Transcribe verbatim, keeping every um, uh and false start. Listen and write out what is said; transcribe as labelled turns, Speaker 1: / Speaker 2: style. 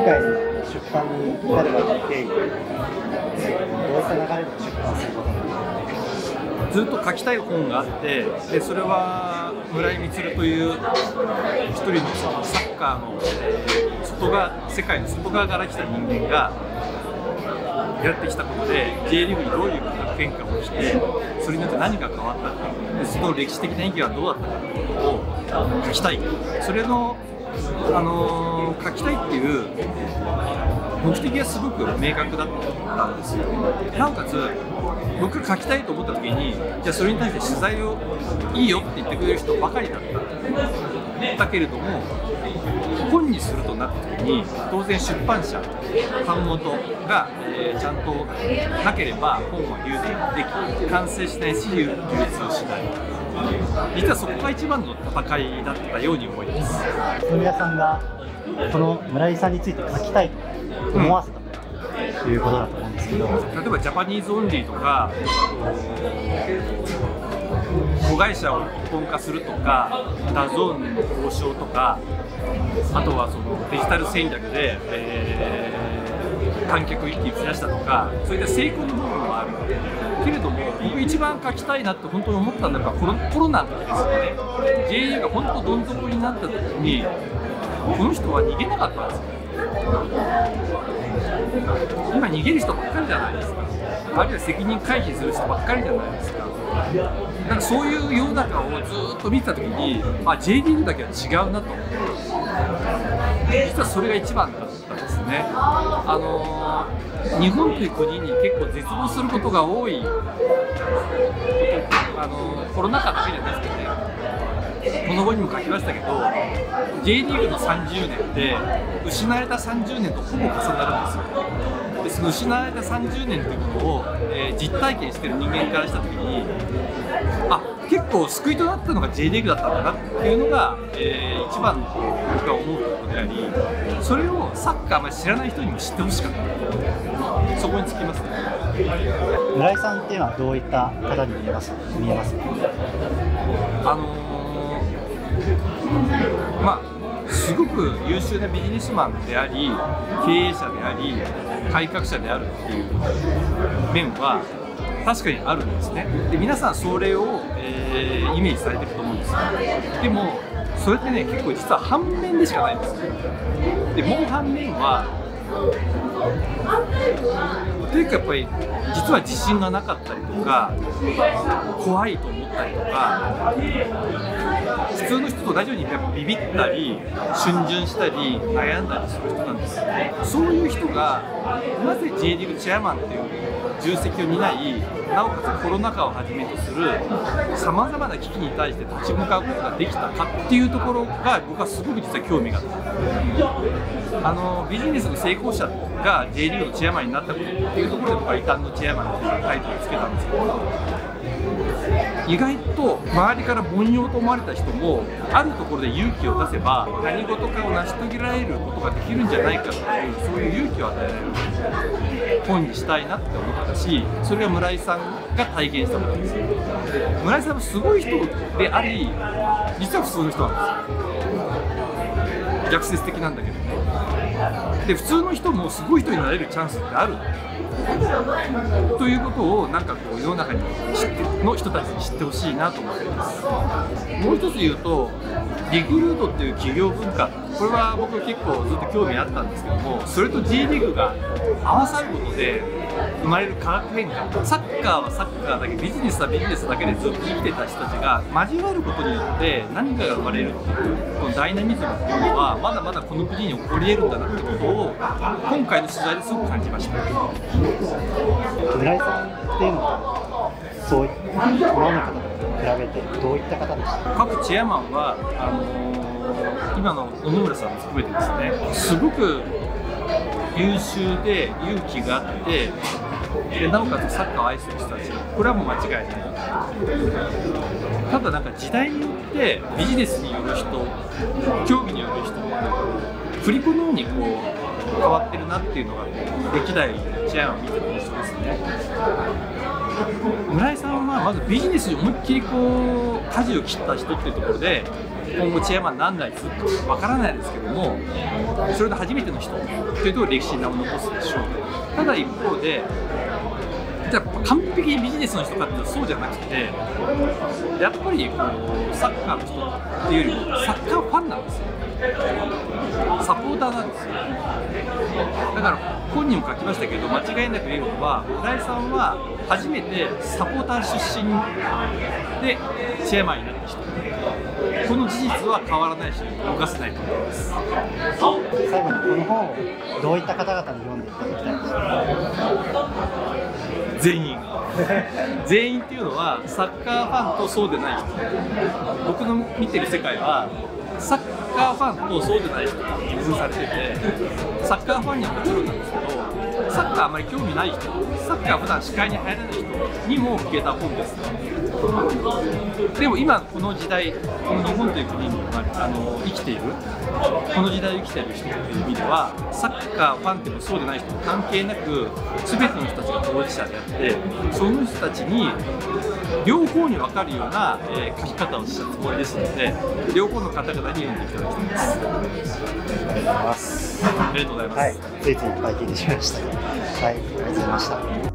Speaker 1: 回の出版に至るまでの経緯、どういった流れで出版することになるのか。
Speaker 2: ずっと書きたい本があって、でそれは村井満という一人のそのサッカーの、えー、外側世界の外側から来た人間がやってきたことで J リーグにどういう化学変化をして、それによって何が変わったか、でその歴史的な意義はどうだったかということを書きたい。それの、あのー、書きたいっていう目的がすごく明確だったんですよ。なおかつ僕が書きたいと思った時に、じゃあそれに対して取材をいいよって言ってくれる人ばかりだっただけれども、本にするとなった時に当然出版社版元が、えー、ちゃんとなければ本は流通でき、完成しないし流通しない。実はそこが一番の戦いだったように思います。
Speaker 1: 富谷さんがこの村井さんについて書きたいと思わせた、うんということだと思うんですけど、例
Speaker 2: えばジャパニーズオンリーとか子会社を一本化するとか、ダゾーンの交渉とか、あとはそのデジタル戦略で、えー、観客を一気に増やしたとか、そういった成功の部分もあるけれども、僕一番書きたいなって本当に思ったのがコロ、コロナの時ですよね。 ジェイユー が本当どん底になった時にこの人は逃げなかったんですよ。今逃げる人ばっかりじゃないですか。あるいは責任回避する人ばっかりじゃないですか。なんかそういう世の中をずっと見てた時に、あ J リーグだけは違うなと思って、実はそれが一番だったんですね。あのー、日本という国に結構絶望することが多いこと、あのー、コロナ禍だけじゃないですかね。この後にも書きましたけど、 J リーグのさんじゅうねんって失われたさんじゅうねんとほぼ重なるんですよ。でその失われたさんじゅうねんということを、えー、実体験している人間からしたときに、あ結構救いとなったのが J リーグだったんだなっていうのが、えー、一番の僕が思うことであり、それをサッカーあまり知らない人にも知ってほしかった。そこにつきますね。
Speaker 1: 村井さんっていうのはどういった方に見えますか？見えますか？
Speaker 2: あのーまあ、すごく優秀なビジネスマンであり、経営者であり、改革者であるっていう面は確かにあるんですね。で皆さんそれを、えー、イメージされてると思うんですよ。でもそれってね、結構実は反面でしかないんですよ。でもう反面はというかやっぱり実は自信がなかったりとか、怖いと思ったりとか、普通の人と同じようにやっぱビビったり逡巡したり悩んだりする人なんですよね。そういう人がなぜ J リーグチェアマンっていう重責を担い、なおかつコロナ禍をはじめとするさまざまな危機に対して立ち向かうことができたかっていうところが僕はすごく実は興味があった。あのビジネスの成功者が J リーグのチェアマンになったことっていうところで僕は異端のチェアマンっていうタイトルをつけたんですけど、意外と周りから凡庸と思われた人もあるところで勇気を出せば何事かを成し遂げられることができるんじゃないかという、そういう勇気を与えられる本にしたいなって思ったし、それは村井さんが体現したことです。村井さんはすごい人であり、実は普通の人なんですよ。逆説的なんだけどね。で普通の人もすごい人になれるチャンスってあるということを、なんかこう世の中に知っての人たちに知ってほしいなと思っています。もう一つ言うと、リクルートっていう企業文化、これは僕結構ずっと興味あったんですけども、それと J リーグが合わさることで生まれる化学変化、サッカーはサッカーだけ、ビジネスはビジネスだけでずっと生きてた人たちが交わることによって何かが生まれるっていう、このダイナミズムっていうのはまだまだこの国に起こり得るんだなってことを今回の取材ですごく感じました。
Speaker 1: 村井さんっていうのはそういった今の方と比べてどういった方でしたか？
Speaker 2: 各チェアマンはあのー、今の野々村さんも含めてですね、すごく優秀で勇気があって、でなおかつサッカーを愛する人たち、これはもう間違いない。ただなんか時代によってビジネスによる人、競技による人、振り子のようにこう変わってるなっていうのが歴代チェアマンを見てる印象ですね。村井さんはまずビジネスに思いっきりこう舵を切った人っていうところで今後チェアマンにならないずっとわからないですけども、それで初めての人というと歴史に名を残すでしょう。ただ一方でじゃあ完璧にビジネスの人かっていうとそうじゃなくて、やっぱりこうサッカーの人っていうよりもサッカーファンなんですよ。サポーターなんですよ。だから本人も書きましたけど、間違いなく言えるのは、村井さんは初めてサポーター出身でチェアマンになった人、この事実は変わらないし動かせないと思います。
Speaker 1: 最後にこの本をどういった方々に読んでいただきたいですか？
Speaker 2: 全員全員っていうのはサッカーファンとそうでない人、僕の見てる世界はサッカーファンとそうでない人に分されてて、サッカーファンにはもちろんなんですけど、サッカーあまり興味ない人、サッカー普段視界に入らない人にも向けた本です。でも今この時代、この日本という国にあの生きている、この時代を生きている人という意味では、サッカーファンでもそうでない人も関係なく、全ての人たちが当事者であって、その人たちに両方に分かるような、えー、書き方をしたつもりですので、両方の方々に読んでいただきたいです。
Speaker 1: ありがとうございます。
Speaker 2: ありがとうございます。
Speaker 1: はい、ついついいっぱい聞いてしまいました。はい、ありがとうございました。